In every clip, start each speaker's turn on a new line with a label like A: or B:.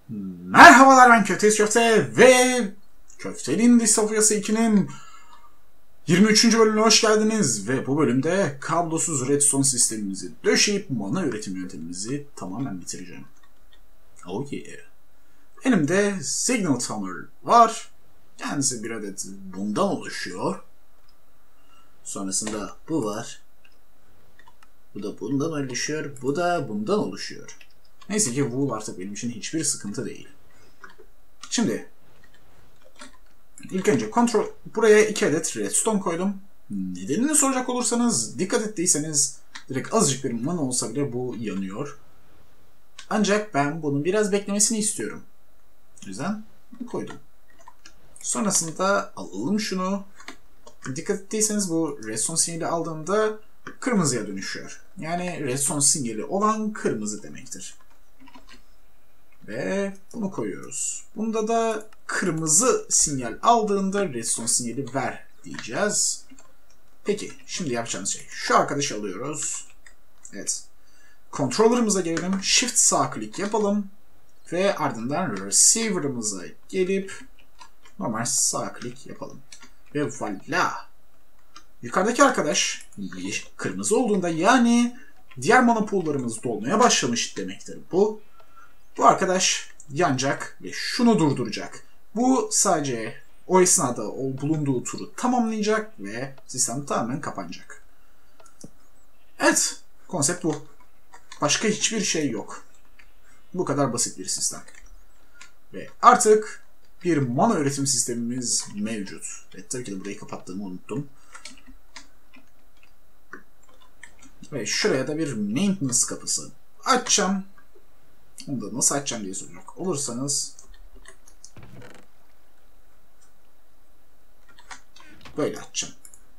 A: Merhabalar, ben Köfteyiz Köfte ve Köftenin Distopyası 2'nin 23. bölümüne hoş geldiniz. Ve bu bölümde kablosuz redstone sistemimizi döşeyip mana üretim yöntemimizi tamamen bitireceğim. Oh yeah. Elimde Signal Hammer var. Kendisi bir adet bundan oluşuyor. Sonrasında bu var. Bu da bundan oluşuyor. Bu da bundan oluşuyor. Neyse ki wool artık benim için hiçbir sıkıntı değil. Şimdi ilk önce buraya 2 adet redstone koydum. Nedenini soracak olursanız, dikkat ettiyseniz direkt azıcık bir mana olsa bile bu yanıyor. Ancak ben bunun biraz beklemesini istiyorum. O yüzden koydum. Sonrasında alalım şunu. Dikkat ettiyseniz bu redstone sinyali aldığımda kırmızıya dönüşüyor. Yani redstone sinyali olan kırmızı demektir. Ve bunu koyuyoruz. Bunda da kırmızı sinyal aldığında redstone sinyali ver diyeceğiz. Peki şimdi yapacağımız şey. Şu arkadaşı alıyoruz. Evet. Controller'ımıza gelelim. Shift sağ klik yapalım. Ve ardından receiver'ımıza gelip normal sağ klik yapalım. Ve voilà. Yukarıdaki arkadaş kırmızı olduğunda, yani diğer mana pool'larımız dolmaya başlamış demektir bu. Bu arkadaş yanacak ve şunu durduracak. Bu sadece o esnada bulunduğu turu tamamlayacak ve sistem tamamen kapanacak. Evet, konsept bu. Başka hiçbir şey yok. Bu kadar basit bir sistem. Ve artık bir mana üretim sistemimiz mevcut. Ve tabii ki de burayı kapattığımı unuttum. Ve şuraya da bir maintenance kapısı açacağım. Onu da nasıl açacağım diye soracak olursanız böyle açacağım.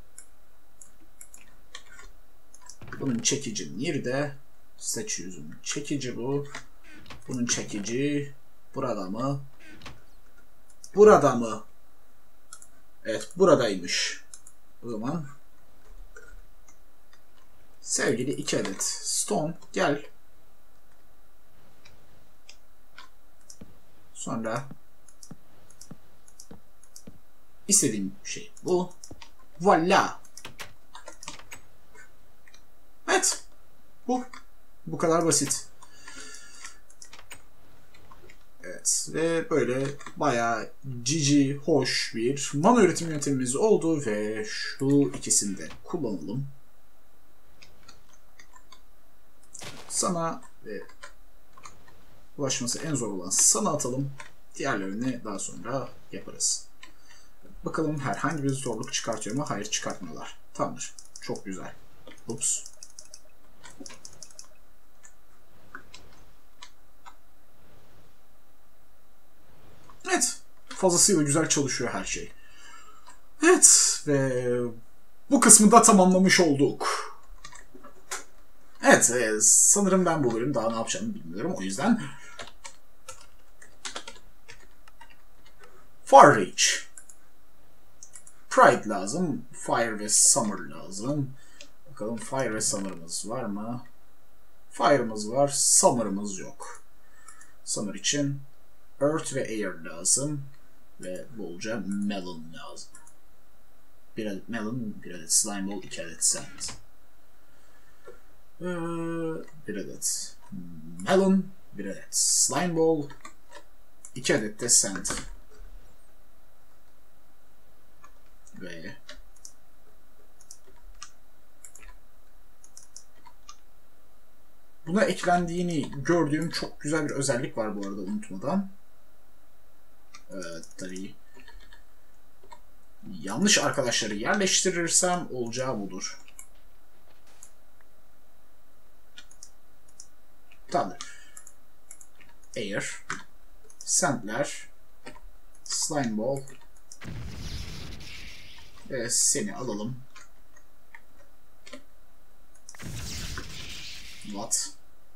A: Bunun çekicinin yeri de seçiyorsun. Çekici bu. Bunun çekici burada mı? Burada mı? Evet, buradaymış. O zaman sevgili 2 adet stone gel. Sonra istediğim şey bu. Voilà. Evet. Bu kadar basit. Evet. Ve böyle bayağı cici, hoş bir mana üretim yöntemimiz oldu ve şu ikisini de kullanalım. Sana ve ulaşması en zor olan sana atalım. Diğerlerini daha sonra yaparız. Bakalım herhangi bir zorluk çıkartıyor mu? Hayır, çıkartmıyorlar. Tamamdır. Çok güzel. Ups. Evet. Fazlasıyla güzel çalışıyor her şey. Evet. Ve bu kısmı da tamamlamış olduk. Evet. Sanırım ben bu bölüm daha ne yapacağımı bilmiyorum. O yüzden Far Reach. Pride lazım. Fire ve Summer lazım. Bakalım Fire ve Summer'ımız var mı? Fire'ımız var. Summer'ımız yok. Summer için Earth ve Air lazım. Ve bolca Melon lazım. Bir adet Melon, bir adet Slime Ball, 2 adet Sand. Bir adet Melon, bir adet Slime Ball, 2 adet de Sand. Ve buna eklendiğini gördüğüm çok güzel bir özellik var bu arada, unutmadan. Tabii yanlış arkadaşları yerleştirirsem olacağı budur. Tamam. Air, Sandler, Slime Ball ve seni alalım. What?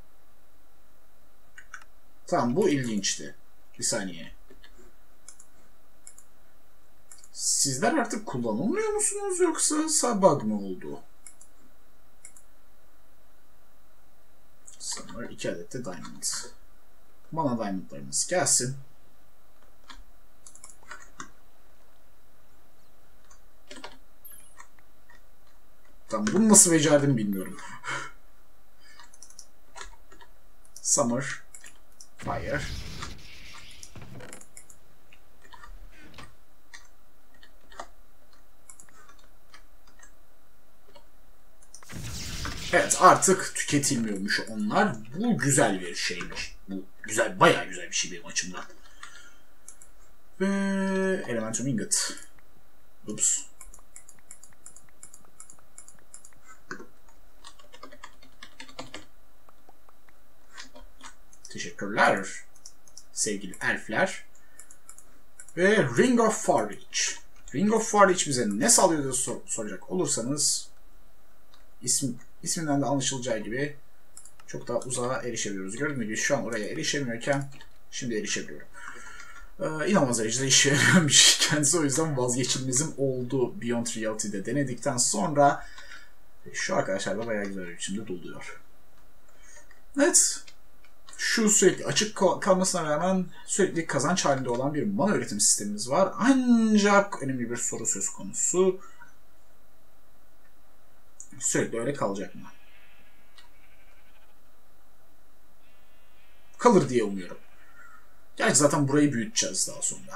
A: Tamam, bu ilginçti. Bir saniye. Sizler artık kullanılmıyor musunuz, yoksa bug mı oldu? Sanırım 2 adet de diamond. Mana diamondlarımız gelsin. Tamam, bunu nasıl becerdim bilmiyorum. Summer. Fire. Evet, artık tüketilmiyormuş onlar. Bu güzel bir şeymiş. Bu güzel, bayağı güzel bir şey benim açımdan. Ve Elementum Ingot. Ups. Teşekkürler sevgili elfler. Ve Ring of Far Reach. Ring of Far Reach bize ne sağlıyor diye soracak olursanız isminden de anlaşılacağı gibi çok daha uzağa erişebiliyoruz. Gördüğünüz gibi şu an oraya erişemiyorken şimdi erişebiliyorum. İnanılmaz derecede işe yarayan bir şey kendisi, o yüzden vazgeçilmezim oldu Beyond Reality'de denedikten sonra. Şu arkadaşlar da bayağı güzel bir biçimde doluyor. Evet. Şu sürekli açık kalmasına rağmen sürekli kazanç halinde olan bir mana üretim sistemimiz var. Ancak önemli bir soru söz konusu. Sürekli öyle kalacak mı? Kalır diye umuyorum. Gerçi zaten burayı büyüteceğiz daha sonra.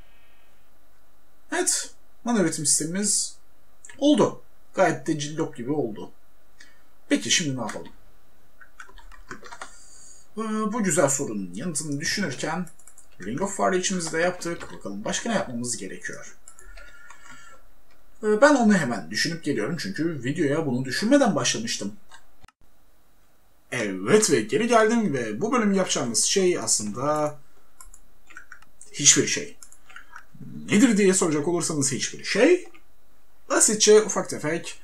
A: Evet. Mana üretim sistemimiz oldu. Gayet de cillop gibi oldu. Peki şimdi ne yapalım? Bu güzel sorunun yanıtını düşünürken Ring of Fire içimizi de yaptık. Bakalım başka ne yapmamız gerekiyor? Ben onu hemen düşünüp geliyorum çünkü videoya bunu düşünmeden başlamıştım. Evet ve geri geldim ve bu bölüm yapacağımız şey aslında hiçbir şey. Nedir diye soracak olursanız hiçbir şey. Basitçe ufak tefek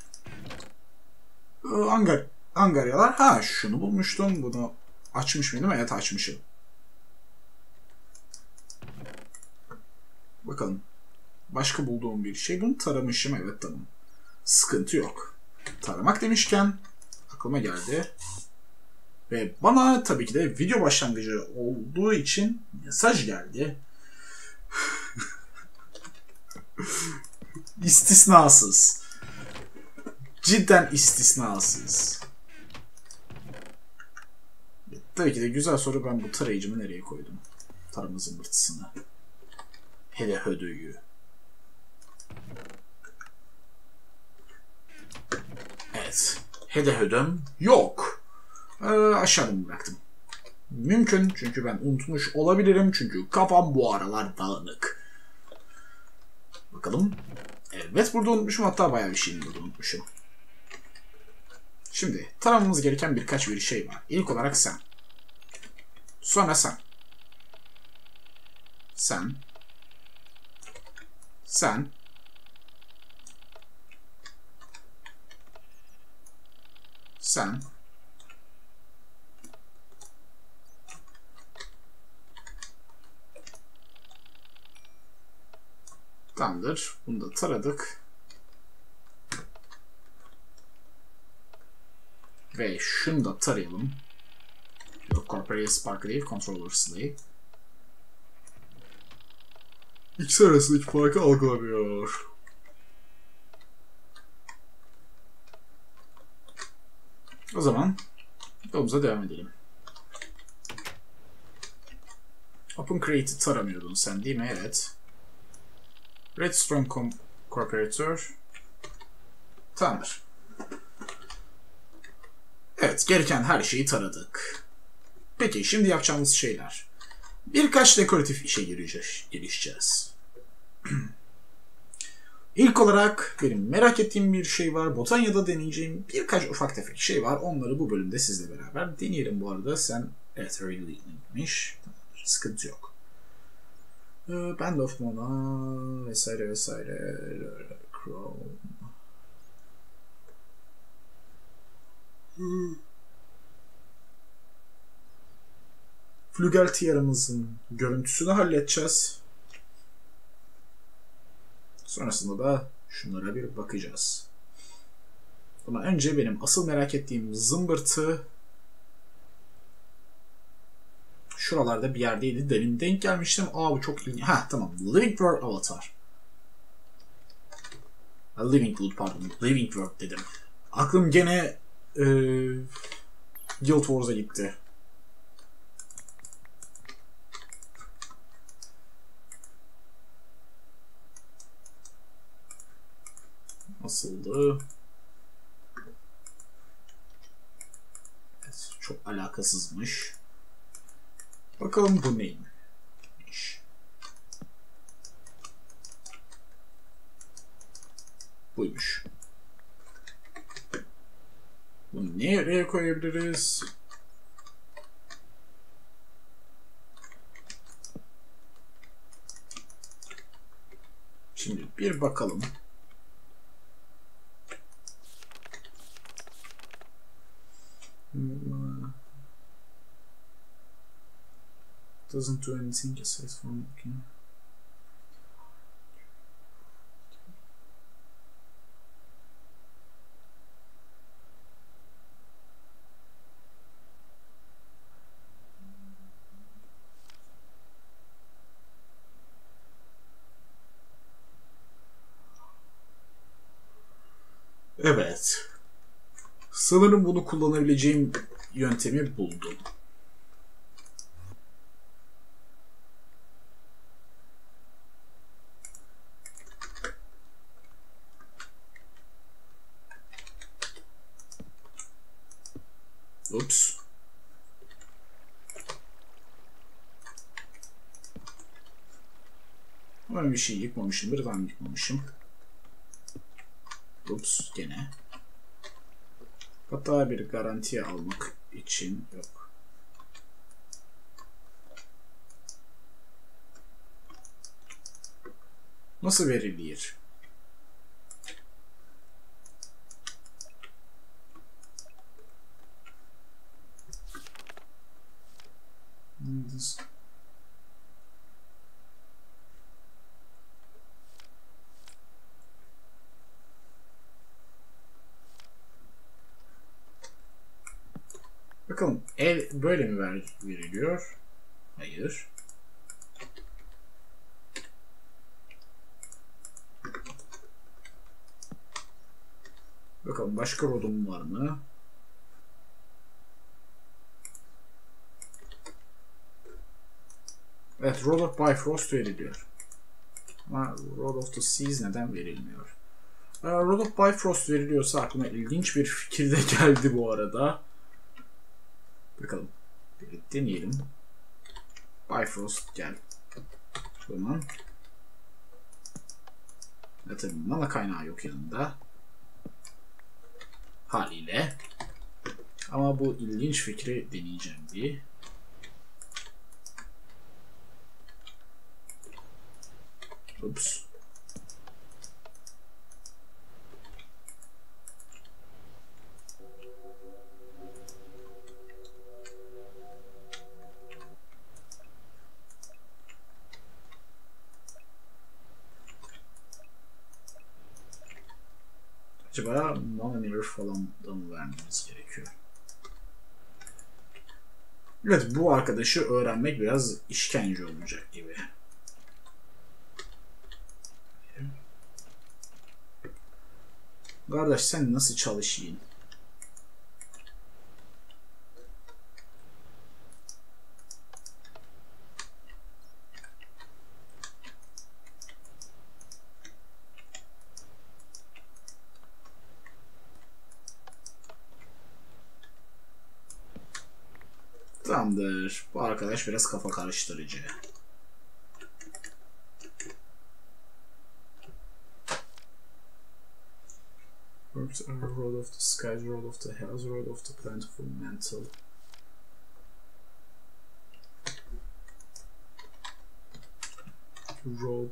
A: angaryalar. Ha, şunu bulmuştum. Bunu açmış mıydım? Evet, açmışım. Bakalım. Başka bulduğum bir şey. Bunu taramışım. Evet, tamam. Sıkıntı yok. Taramak demişken aklıma geldi. Ve bana tabii ki de video başlangıcı olduğu için mesaj geldi. İstisnasız. Cidden istisnasız. Tabii ki de güzel soru, ben bu tarayıcımı nereye koydum? Tarama zımbırtısını. Hele hödüyü. Evet. Hele hödüm yok. Aşağıda mı bıraktım? Mümkün, çünkü ben unutmuş olabilirim. Çünkü kafam bu aralar dağınık. Bakalım. Evet, burada unutmuşum. Hatta bayağı bir şeyini burada unutmuşum. Şimdi taramamız gereken birkaç bir şey var. İlk olarak sen. Sonra sen. Sen. Sen. Sen. Tamamdır. Bunu da taradık. Ve şunu da tarayalım. Yok, Corporeal Spark değil, Controller Slave. İkisi arasındaki farkı algılamıyor. O zaman yolumuza devam edelim. Open Create'i taramıyordun sen değil mi? Evet. Redstone Corporator. Tamamdır. Evet, gereken her şeyi taradık. Peki, şimdi yapacağımız şeyler. Birkaç dekoratif işe girişeceğiz. İlk olarak benim merak ettiğim bir şey var. Botanya'da deneyeceğim birkaç ufak tefek şey var. Onları bu bölümde sizle beraber deneyelim bu arada. Sen evet, Revealing'miş. Tamamdır, sıkıntı yok. Band of Mana vesaire vesaire. Chrome. Flügel tiyaramızın görüntüsünü halledeceğiz. Sonrasında da şunlara bir bakacağız. Ama önce benim asıl merak ettiğim zımbırtı şuralarda bir yerdeydi. Demin denk gelmiştim. Aa bu çok ilginç. Ha tamam. Living World Avatar. Living Wood pardon. Living World dedim. Aklım gene Guild Wars'a gitti. Nasıldı? Evet, çok alakasızmış. Bakalım bu neymiş? Buymuş. Bunu nereye koyabiliriz? Şimdi bir bakalım. Doesn't do anything aside from looking. Evet. Sanırım bunu kullanabileceğim yöntemi buldum. Ups. Ama bir şey yıkmamışımdır. Ben yıkmamışım. Ups gene. Hatta bir garantiye almak için yok. Nasıl verilir? Bakalım el böyle mi veriliyor? Hayır. Bakalım başka rodum var mı? Evet, Rod of Bifrost veriliyor. Ama Rod of the Seas neden verilmiyor? Rod of Bifrost veriliyorsa aklıma ilginç bir fikir de geldi bu arada. Bakalım. Bir deneyelim. Bifrost gel. Tamam. Ve tabii mana kaynağı yok yanında. Haliyle. Ama bu ilginç fikri deneyeceğim bir. Ups. Acaba mana mirror falan da mı vermemiz gerekiyor? Evet, bu arkadaşı öğrenmek biraz işkence olacak gibi. Kardeş sen nasıl çalışayım? Tamamdır. Bu arkadaş biraz kafa karıştırıcı. Works are Road of the Skies, Road of the Hells, Road of the Plentiful Mantle. Road.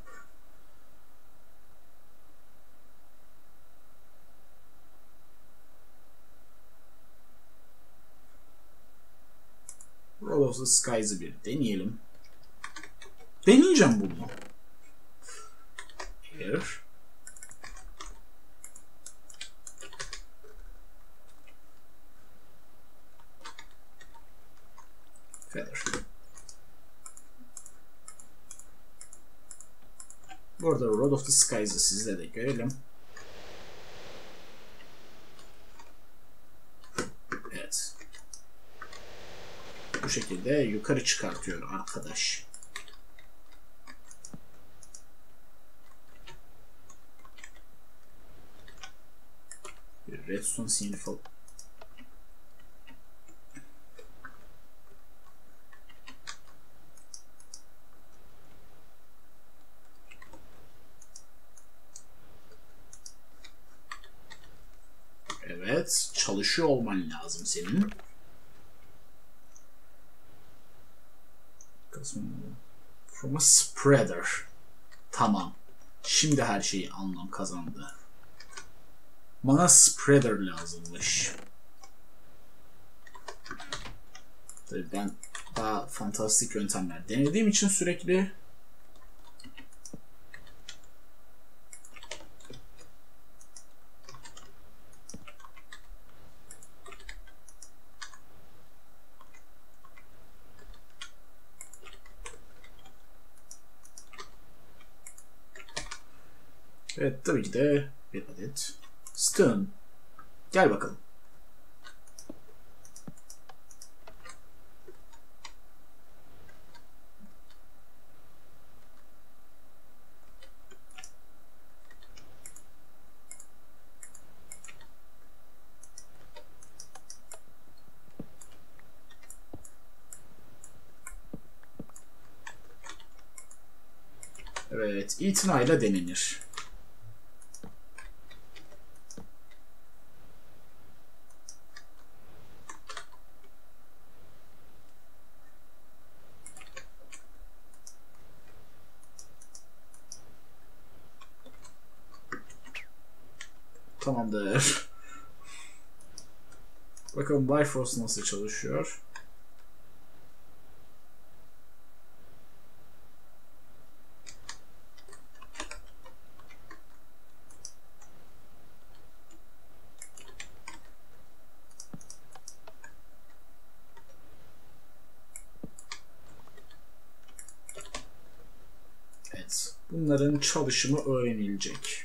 A: Road of the Skies'ı bir deneyelim. Deneyeceğim bunu. Here. Feather. Bu arada Road of the Skies'ı sizle de görelim. Evet. Bu şekilde yukarı çıkartıyor arkadaş. Bir redstone sinyali falan. Evet, çalışıyor olman lazım senin. From a spreader. Tamam. Şimdi her şey anlam kazandı. Bana spreader lazımmış. Tabii ben daha fantastik yöntemler denediğim için sürekli evet, tabii ki de bir adet stone. Gel bakalım. Evet, itinayla denenir. Tamamdır. Bakalım Bifrost nasıl çalışıyor. Evet. Bunların çalışımı öğrenilecek.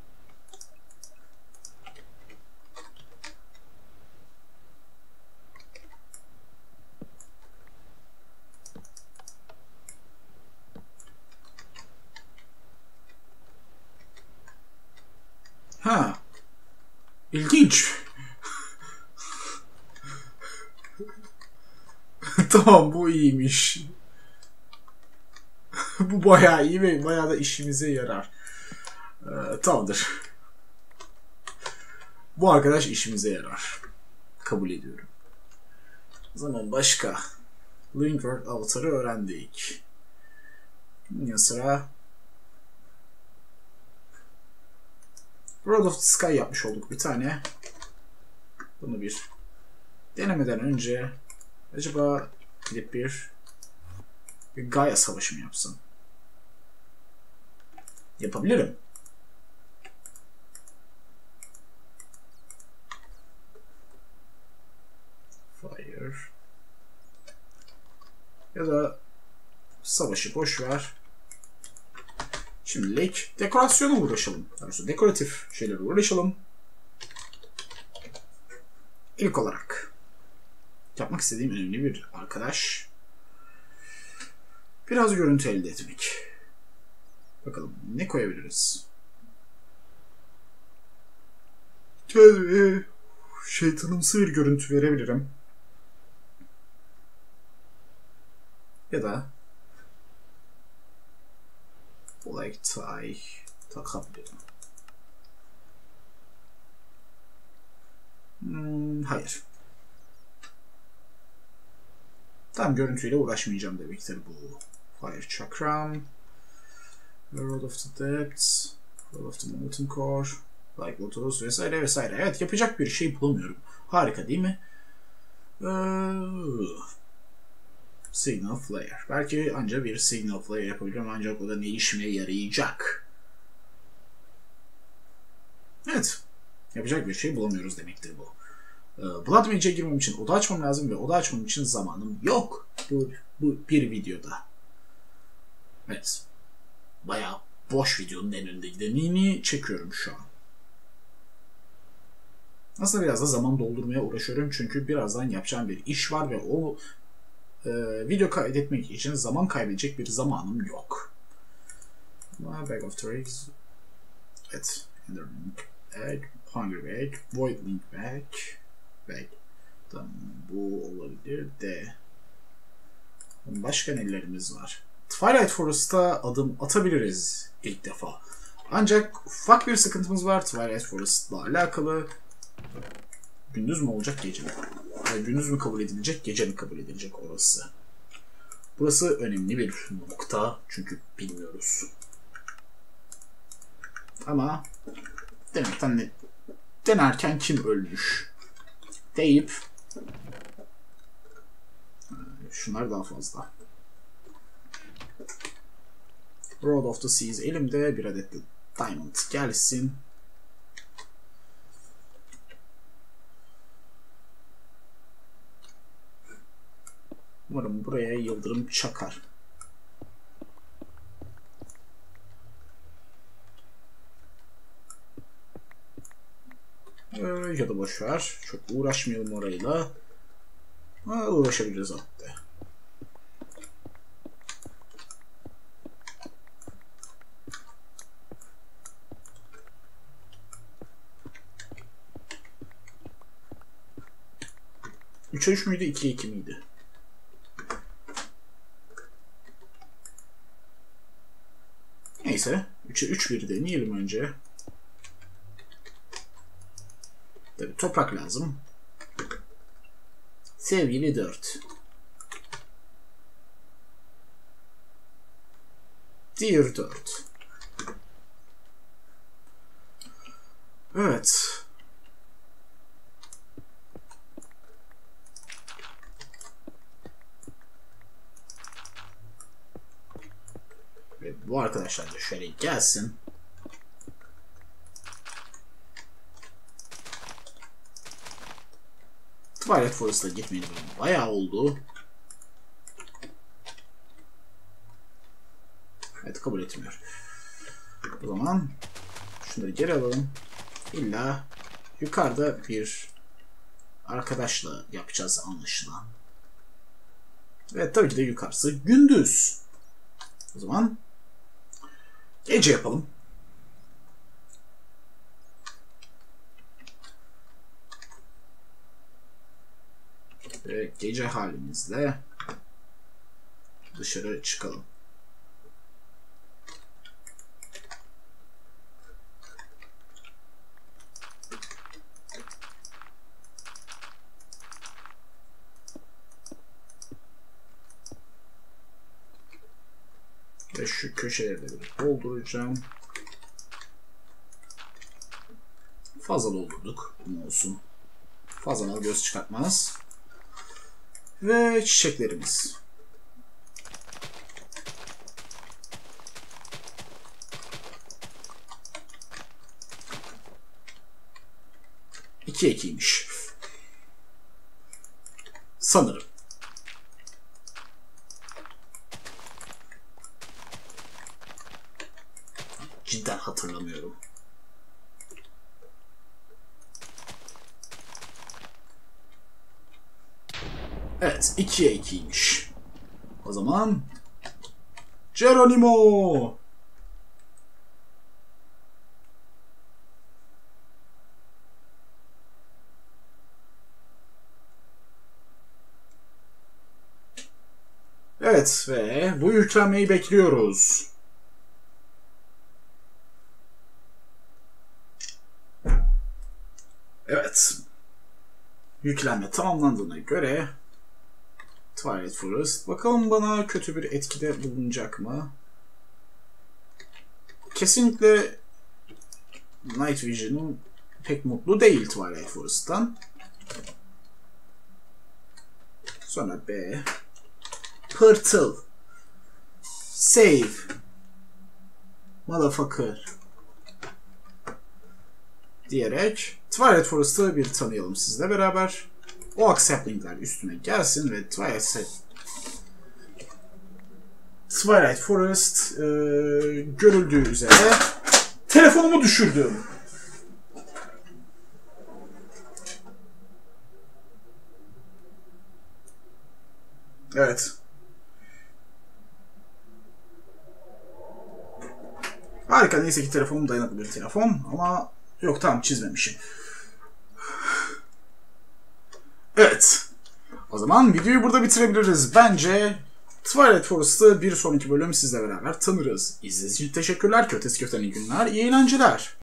A: Ha. İlginç. Tamam, bu iyiymiş. Bu bayağı iyi ve bayağı da işimize yarar. Tamamdır. Bu arkadaş işimize yarar. Kabul ediyorum. O zaman başka. Living World Avatar'ı öğrendik. Bunun sıra Road of the Sky yapmış olduk bir tane. Bunu bir denemeden önce acaba gidip bir Gaia savaşı mı yapsam? Yapabilirim. Fire. Ya da savaşı boş ver. Şimdilik dekorasyona uğraşalım. Doğrusu dekoratif şeylere uğraşalım. İlk olarak yapmak istediğim önemli bir arkadaş. Biraz görüntü elde etmek. Bakalım ne koyabiliriz? Şeytanımsı bir görüntü verebilirim. Ya da Black tie takabilirim. Hayır. Tam görüntüyle uğraşmayacağım demektir bu. Fire Chakram, Road of the Depths, Road of the Molten Core, Like Lotus vesaire vesaire. Evet, yapacak bir şey bulamıyorum. Harika değil mi? Signal Flare. Belki ancak bir Signal Flare yapabilirim, ancak o da ne işime yarayacak? Evet. Yapacak bir şey bulamıyoruz demektir bu. Blood Mage'e girmem için oda açmam lazım ve oda açmam için zamanım yok bu bir videoda. Evet. Bayağı boş videonun en önde gidenini çekiyorum şu an. Aslında biraz da zaman doldurmaya uğraşıyorum çünkü birazdan yapacağım bir iş var ve o video kaydetmek için zaman kaybedecek bir zamanım yok. Bag of Tricks. Evet. Enderlink Bag. Hunger Bag. Void Link Bag. Tamam, bu olabilir de. Başka nelerimiz var? Twilight Forest'a adım atabiliriz ilk defa. Ancak ufak bir sıkıntımız var Twilight Forest'la alakalı. Gündüz mü olacak, gece mi? Yani gündüz mü kabul edilecek, gece mi kabul edilecek orası? Burası önemli bir nokta çünkü bilmiyoruz. Ama denerken kim ölmüş deyip şunlar daha fazla. Road of the Seas elimde, bir adet de Diamond gelsin. Umarım buraya yıldırım çakar. Ya da boşver. Çok uğraşmayalım orayla. Uğraşabiliriz hatta. Üçe 3 müydü? 2'ye 2 miydi? Neyse. 3'e 3 bir deneyelim önce. Tabii toprak lazım. Sevgili 4. Dear 4. Evet. Ve bu arkadaşlar da şöyle gelsin. Twilight Forest'a gitmeyeli bayağı oldu. Evet, kabul etmiyor. O zaman şunları geri alalım. İlla yukarıda bir arkadaşla yapacağız anlaşılan. Evet, tabii ki de yukarısı gündüz. O zaman gece yapalım. Ve gece halimizle dışarı çıkalım. Ve şu köşeleri dolduracağım. Fazla doldurduk. Ne olsun. Fazla göz çıkartmaz. Ve çiçeklerimiz. İki ekiymiş. Sanırım. Cidden hatırlamıyorum. Evet, 2'ye 2'ymiş. O zaman Geronimo. Evet ve bu yüklenmeyi bekliyoruz. Evet. Yüklenme tamamlandığına göre Twilight Forest. Bakalım bana kötü bir etkide bulunacak mı? Kesinlikle Night Vision'ın pek mutlu değil Twilight Forest'tan. Sonra B. Pırtıl. Save. Motherfucker. Diyerek Twilight Forest'ı bir tanıyalım sizle beraber. O saplingler üstüne gelsin ve Twilight Forest görüldüğü üzere telefonumu düşürdüm. Evet. Harika, neyse ki telefonum dayanıklı bir telefon ama yok, tamam, çizmemişim. Evet. O zaman videoyu burada bitirebiliriz. Bence Twilight Forest'ı bir sonraki bölüm sizle beraber tanırız. İzlediğiniz için teşekkürler. Kötesi köteni günler. İyi eğlenceler.